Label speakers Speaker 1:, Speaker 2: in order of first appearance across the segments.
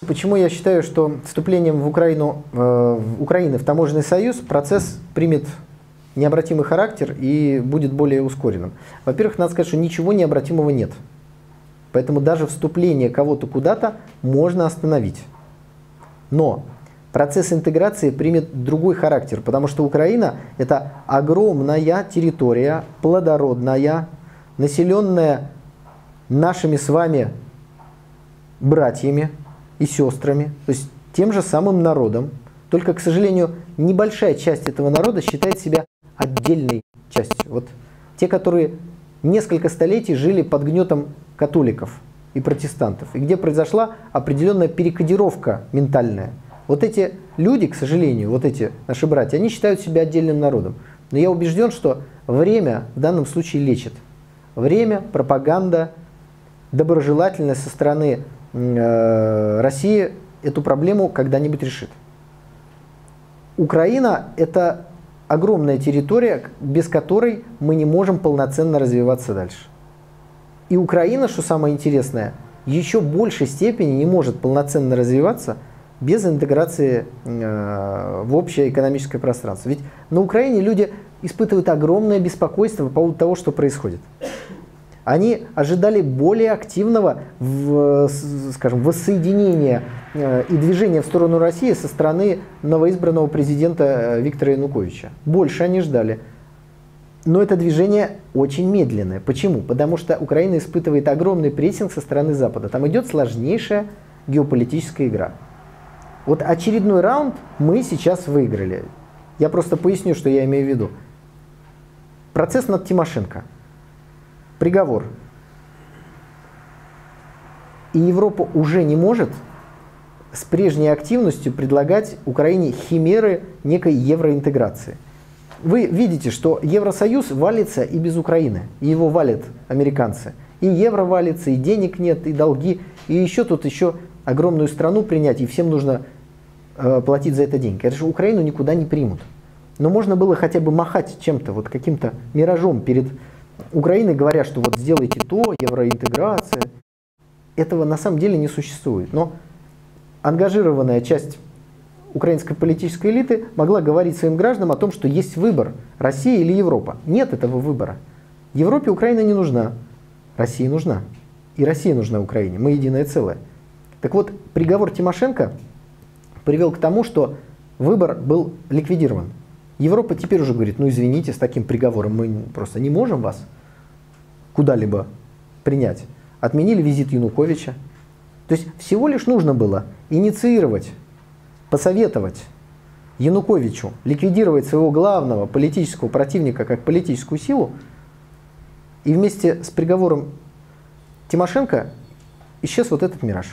Speaker 1: Почему я считаю, что вступлением в Украины в таможенный союз процесс примет необратимый характер и будет более ускоренным? Во-первых, надо сказать, что ничего необратимого нет. Поэтому даже вступление кого-то куда-то можно остановить. Но процесс интеграции примет другой характер, потому что Украина – это огромная территория, плодородная, населенная нашими с вами братьями и сестрами, то есть тем же самым народом. Только, к сожалению, небольшая часть этого народа считает себя отдельной частью. Вот те, которые несколько столетий жили под гнетом католиков и протестантов, и где произошла определенная перекодировка ментальная. Вот эти люди, к сожалению, вот эти наши братья, они считают себя отдельным народом. Но я убежден, что время в данном случае лечит. Время, пропаганда, доброжелательность со стороны России эту проблему когда-нибудь решит. Украина – это огромная территория, без которой мы не можем полноценно развиваться дальше. И Украина, что самое интересное, еще в большей степени не может полноценно развиваться без интеграции в общее экономическое пространство. Ведь на Украине люди испытывают огромное беспокойство по поводу того, что происходит. Они ожидали более активного, скажем, воссоединения и движения в сторону России со стороны новоизбранного президента Виктора Януковича. Больше они ждали. Но это движение очень медленное. Почему? Потому что Украина испытывает огромный прессинг со стороны Запада. Там идет сложнейшая геополитическая игра. Вот очередной раунд мы сейчас выиграли. Я просто поясню, что я имею в виду. Процесс над Тимошенко. Приговор. И Европа уже не может с прежней активностью предлагать Украине химеры некой евроинтеграции. Вы видите, что Евросоюз валится и без Украины. И его валят американцы. И евро валится, и денег нет, и долги. И еще тут огромную страну принять, и всем нужно платить за это деньги. Это же Украину никуда не примут. Но можно было хотя бы махать чем-то, вот каким-то миражом перед Украиной, говоря, что вот сделайте то, евроинтеграция. Этого на самом деле не существует. Но ангажированная часть украинской политической элиты могла говорить своим гражданам о том, что есть выбор – Россия или Европа. Нет этого выбора. Европе Украина не нужна, России нужна. И Россия нужна Украине. Мы единое целое. Так вот, приговор Тимошенко привел к тому, что выбор был ликвидирован. Европа теперь уже говорит, ну извините, с таким приговором мы просто не можем вас куда-либо принять. Отменили визит Януковича. То есть всего лишь нужно было инициировать, посоветовать Януковичу ликвидировать своего главного политического противника как политическую силу, и вместе с приговором Тимошенко исчез вот этот мираж.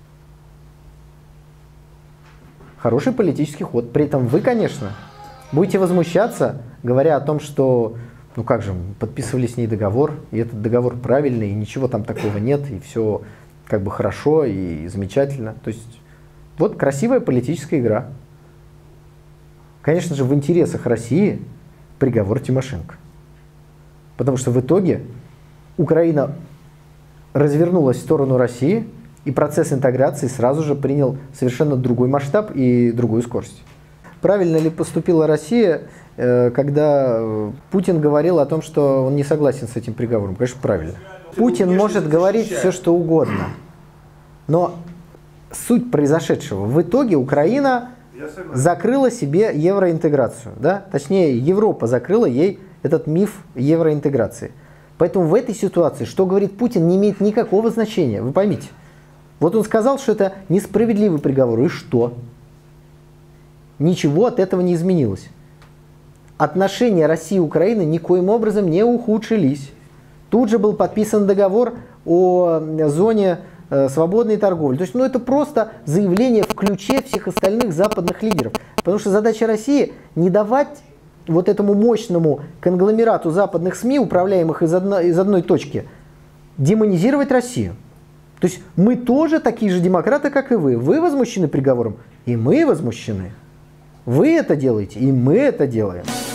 Speaker 1: Хороший политический ход. При этом вы, конечно, будете возмущаться, говоря о том, что, ну как же, мы подписывали с ней договор, и этот договор правильный, и ничего там такого нет, и все как бы хорошо и замечательно. То есть вот красивая политическая игра. Конечно же, в интересах России приговор Тимошенко. Потому что в итоге Украина развернулась в сторону России, и процесс интеграции сразу же принял совершенно другой масштаб и другую скорость. Правильно ли поступила Россия, когда Путин говорил о том, что он не согласен с этим приговором? Конечно, правильно. Путин может говорить все, что угодно. Но суть произошедшего. В итоге Украина закрыла себе евроинтеграцию. Да? Точнее, Европа закрыла ей этот миф евроинтеграции. Поэтому в этой ситуации, что говорит Путин, не имеет никакого значения. Вы поймите. Вот он сказал, что это несправедливый приговор. И что? Ничего от этого не изменилось. Отношения России и Украины никоим образом не ухудшились. Тут же был подписан договор о зоне свободной торговли. То есть, это просто заявление в ключе всех остальных западных лидеров. Потому что задача России не давать вот этому мощному конгломерату западных СМИ, управляемых из одной точки, демонизировать Россию. То есть мы тоже такие же демократы, как и вы. Вы возмущены приговором, и мы возмущены. Вы это делаете, и мы это делаем.